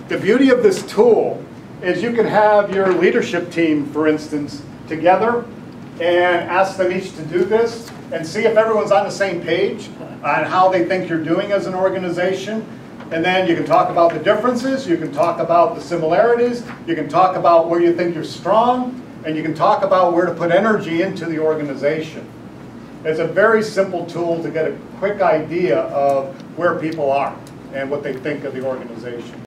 The beauty of this tool is you can have your leadership team, for instance, together and ask them each to do this and see if everyone's on the same page on how they think you're doing as an organization. And then you can talk about the differences, you can talk about the similarities, you can talk about where you think you're strong, and you can talk about where to put energy into the organization. It's a very simple tool to get a quick idea of where people are and what they think of the organization.